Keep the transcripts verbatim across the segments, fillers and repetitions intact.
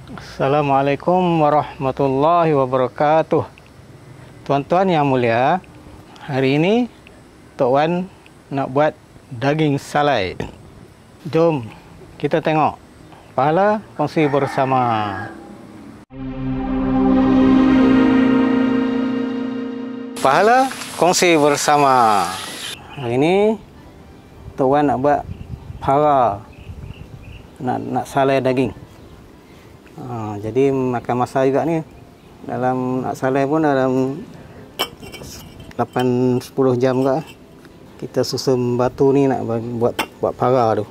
Assalamualaikum warahmatullahi wabarakatuh. Tuan-tuan yang mulia, hari ini Tok Wan nak buat daging salai. Jom kita tengok. Pahala kongsi bersama. Pahala kongsi bersama. Hari ini Tok Wan nak buat para nak nak salai daging. Ha, jadi makan masa juga ni. Dalam nak salai pun dalam lapan sepuluh jam juga. Kita susun batu ni nak buat buat para tu.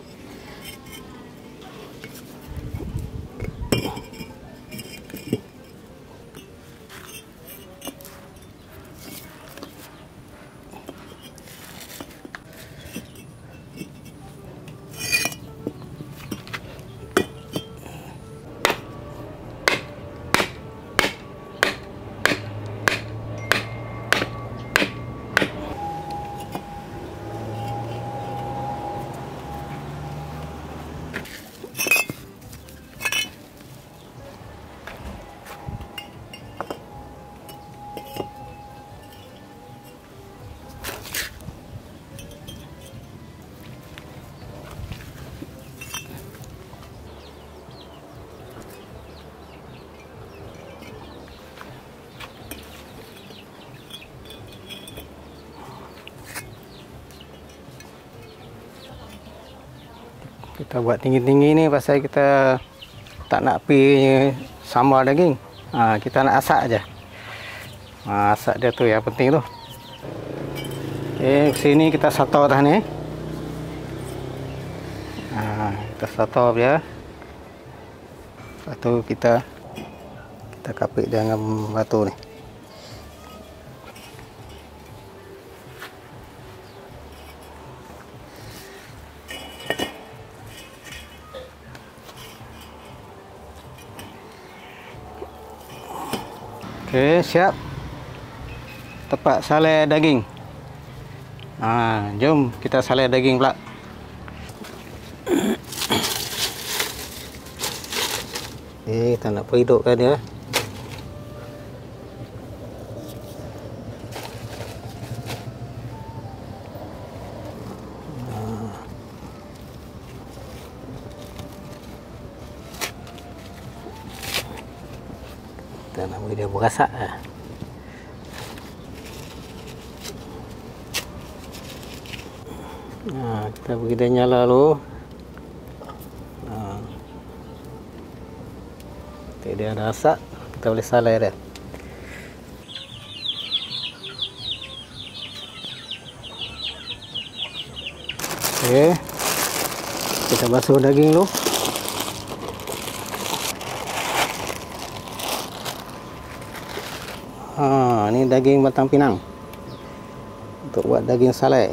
Kita buat tinggi-tinggi ni pasal kita tak nak api sambal daging. Ha, kita nak asak aja. Ha, asak dia tu yang penting tu. Okey, sini kita satu dah ni. Ha, kita satu dia. Lepas tu kita kita kapit dengan batu ni. Okey, siap. Tepat salai daging. Ha, jom kita salai daging pula. Eh, kita nak perhidupkan dia. Kita nak bagi dia berasak lah. Ha, kita bagi dia nyala dulu. Ha. Nanti dia dah asak, kita boleh salai dia. Okey, kita basuh daging dulu. Ha, ni daging batang pinang untuk buat daging salai.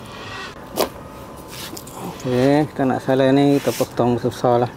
Okey, kita nak salai ni kita potong besar-besar lah.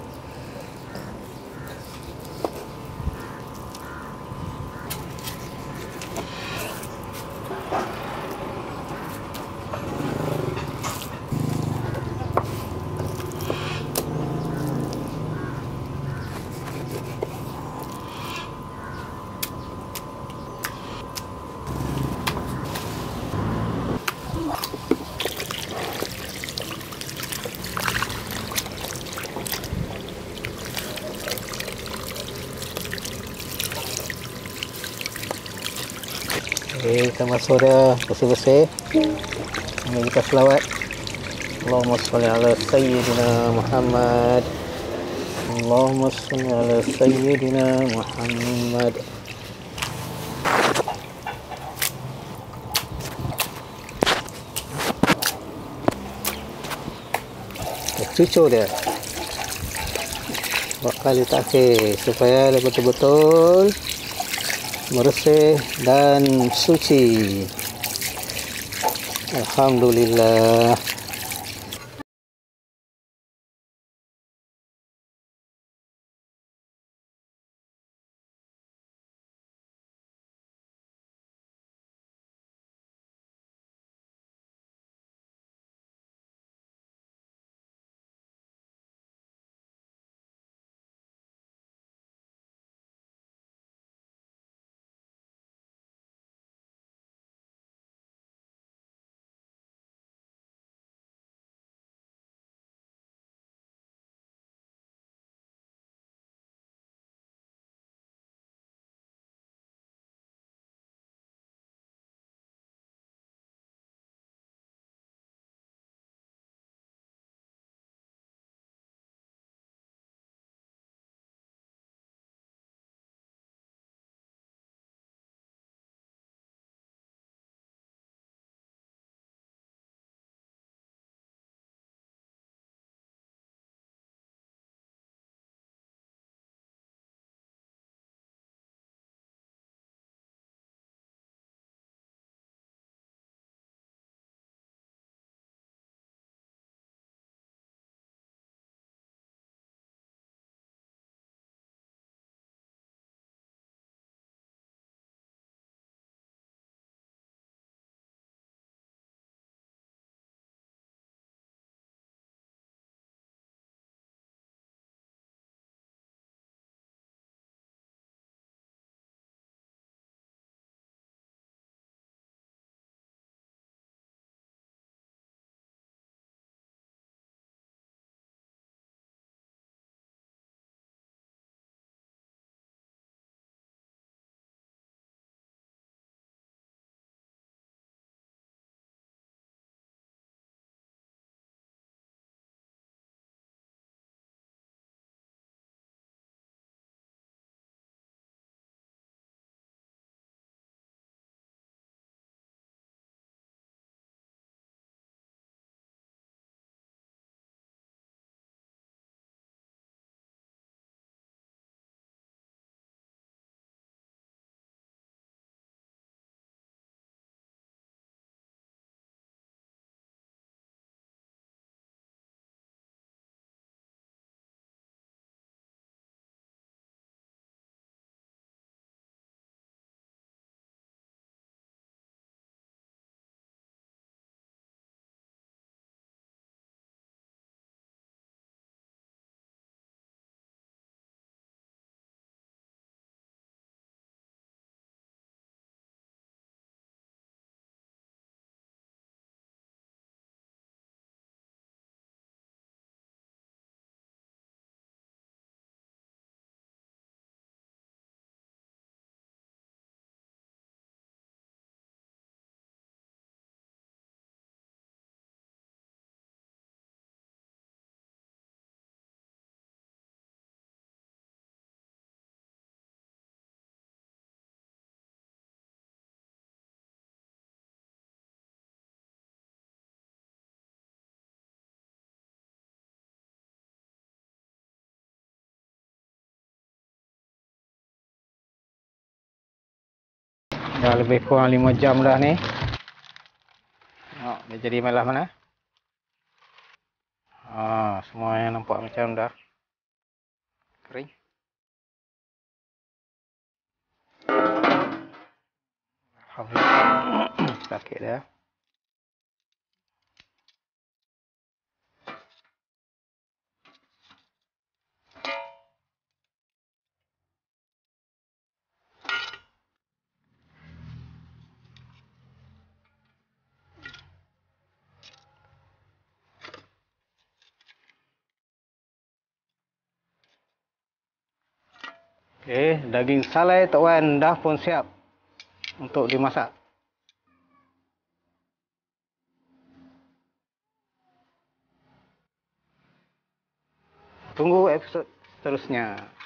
Okey, kita masuk dia bersih-bersih. Ini kita selawat. Allahumma shalli ala sayyidina Muhammad. Allahumma shalli ala sayyidina Muhammad. Cucuk dia. Buat kali takhir supaya dia betul-betul bersih dan suci. Alhamdulillah. Dah lebih kurang lima jam dah ni. Tengok dia jadi malah mana. Ha, semua yang nampak macam dah kering. Alhamdulillah. Sakit dah. Okey, daging salai Tok Wan dah pun siap untuk dimasak. Tunggu episod seterusnya.